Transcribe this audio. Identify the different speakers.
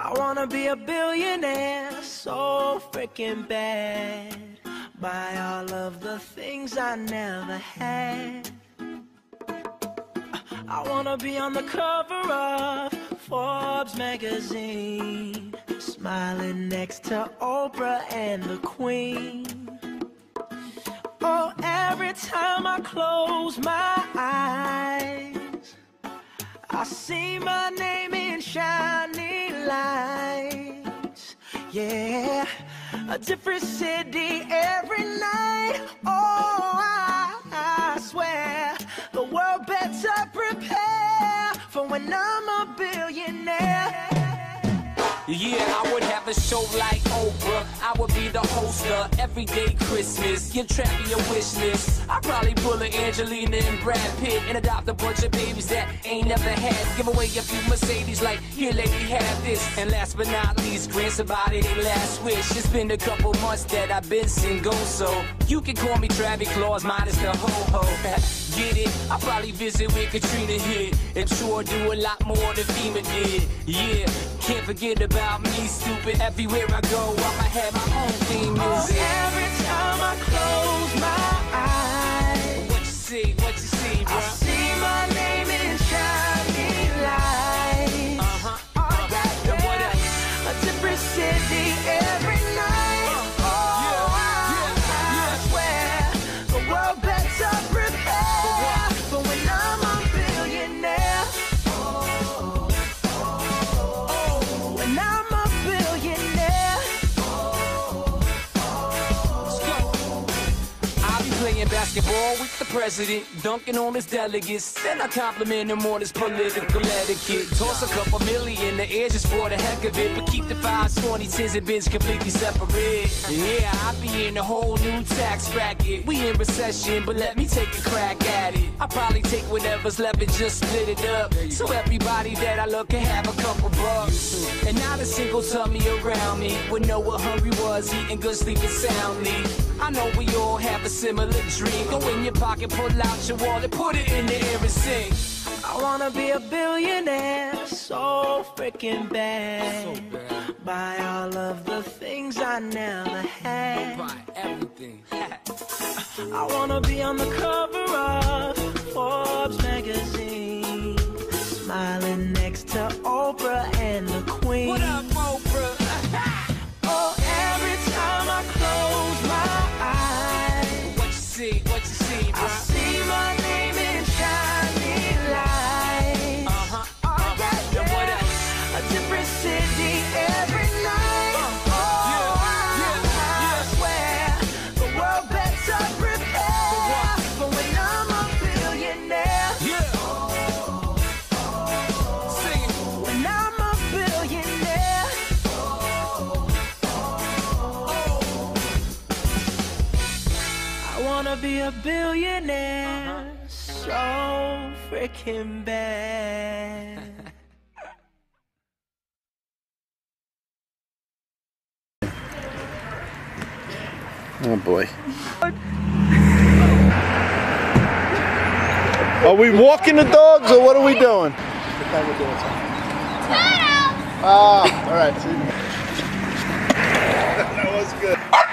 Speaker 1: I wanna be a billionaire, so freaking bad. Buy all of the things I never had. I wanna be on the cover of Forbes magazine, smiling next to Oprah and the Queen. Oh, every time I close my eyes, I see my name in shining lights. Yeah, a different city every night. Oh, I swear the world better prepare for when I'm a billionaire.
Speaker 2: Yeah, I would have a show like Oprah. I would be the host of Everyday Christmas. Give Travi a wish list. I'd probably pull a Angelina and Brad Pitt and adopt a bunch of babies that ain't never had. Give away a few Mercedes like, here lady, have this. And last but not least, grant somebody their last wish. It's been a couple months that I've been single, so you can call me Travis Claus minus the ho-ho. Get it? I'll probably visit where Katrina hit, and sure do a lot more than FEMA did. Yeah, can't forget about me, stupid. Everywhere I go, I'ma have my own theme music.
Speaker 1: Oh, every time I close my eyes,
Speaker 2: What you see, bro?
Speaker 1: I see my name in shining lights. Oh, yeah,
Speaker 2: And what else?
Speaker 1: a different city every night. I swear the world better prepare for when I'm a billionaire. When I'm a billionaire.
Speaker 2: Let's go. I'll be playing basketball with the president, dunking on his delegates. Then I compliment him on his political etiquette. Toss a couple million in the air just for the heck of it, but keep the 5s, 20s, 10s, and bins completely separate. Yeah, I be in a whole new tax bracket. We in recession, but let me take a crack at it. I probably take whatever's left and just split it up, so everybody that I love can have a couple bucks. And not a single tummy around me would know what hungry was, eating good, sleeping soundly. I know we all have a similar dream. Go in your pocket, pull out your wallet, put it in the air and sing.
Speaker 1: I wanna be a billionaire, so freaking bad. Buy all of the things I never had.
Speaker 2: Buy everything.
Speaker 1: I wanna be on the cover of Forbes magazine, smiling next to Oprah and the Queen.
Speaker 2: What up, Oprah?
Speaker 1: Oh, every time I close my eyes,
Speaker 2: What you see, bro?
Speaker 1: I see my name in shining lights. Oh, yeah,
Speaker 2: And what else?
Speaker 1: a different city every night. I swear the world better prepare for when I'm a billionaire.
Speaker 2: Yeah. Sing it.
Speaker 1: When I'm a billionaire. I wanna be a billionaire, so freaking bad.
Speaker 3: Oh boy. Are we walking the dogs or what are we doing? Ah, alright. That was good.